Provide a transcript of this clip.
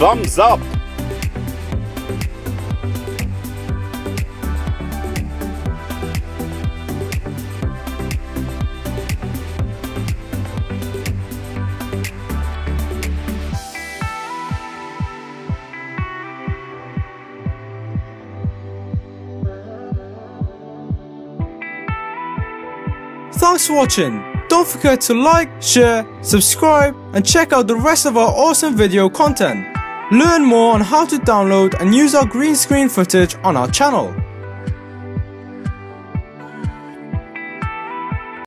thumbs up. Thanks for watching. Don't forget to like, share, subscribe and check out the rest of our awesome video content. Learn more on how to download and use our green screen footage on our channel.